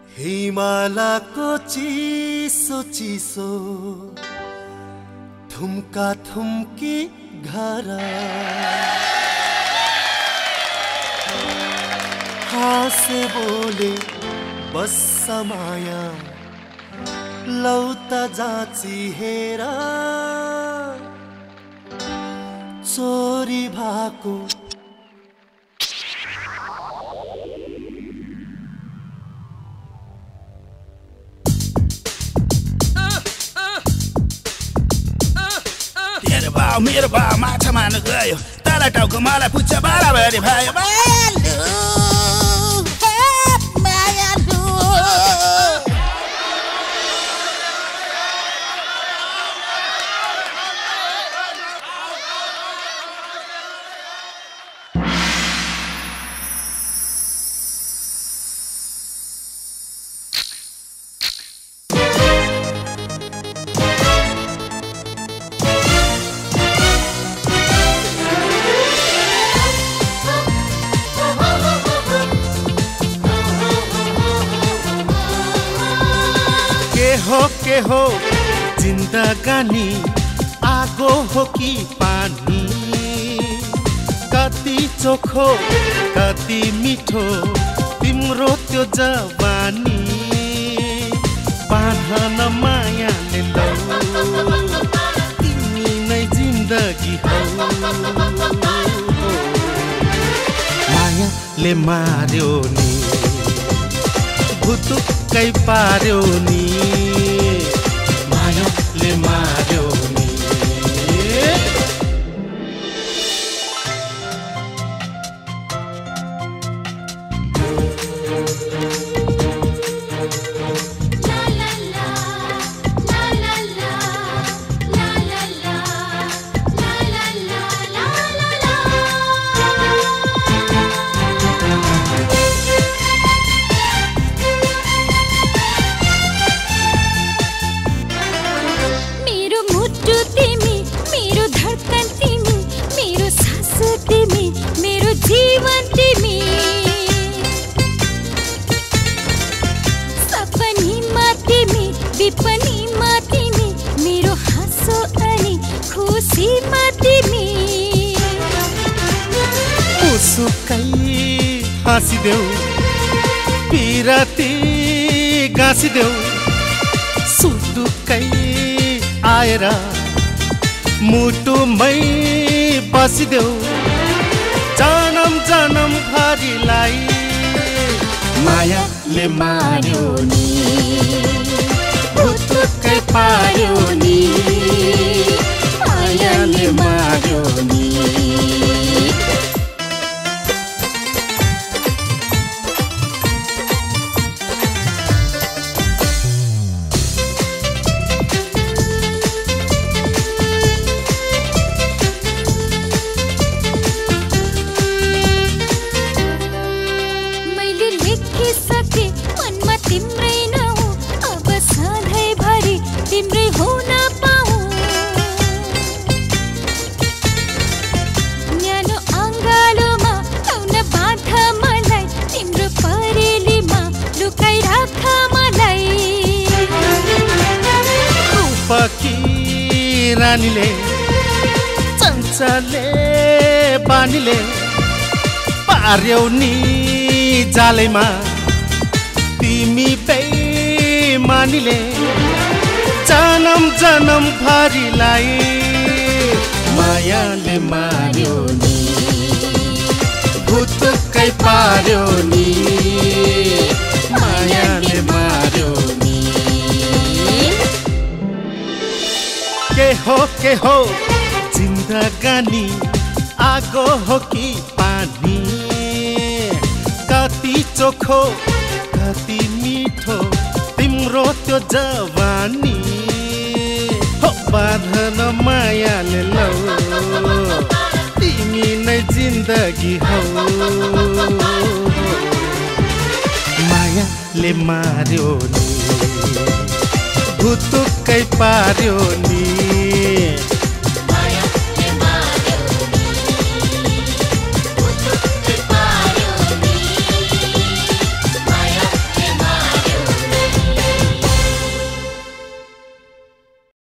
हिमालको चिसो चिसो थुम्का थुम्की घर हाँसे बोले बस माया लौता जाची हेर चोरी भएको मेरो भाउ माछा मार्न गयो तल टाउको मलाई पुच्छ बराबरी भयो के हो जिन्दगानी आगो हो कि पानी कति चोखो कति मिठो तिम्रो त्यो जवानी बाँधन मायाले लौ तिमी नै जिन्दगी हौ मायाले मार्यो नि भुतुक्कै पार्यो नि मायाले मार्यो नि हाँसिदेऊ पिराती गाँसिदेऊ सुटुक्कै आएर मुटुमै बसिदेऊ जनम जनम भरिलाई मायाले मार्यो नि भुतुक्कै पार्यो नि मायाले मार्यो नि रानीले चञ्चले बानीले पार्यौ नि जालैमा तिमी बेमानीले जनम जनम भरिलाई मायाले मार्यो नि भुतुक्कै पार्यो नि मायाले मार्यो नि के हो जिन्दगानी आगो हो कि पानी कति चोखो कति मिठो तिम्रो त्यो जवानी हो बाँधन मायाले लौ तिमी नै जिन्दगी हौ मायाले मार्यो नि भुतुक्कै पार्यो नि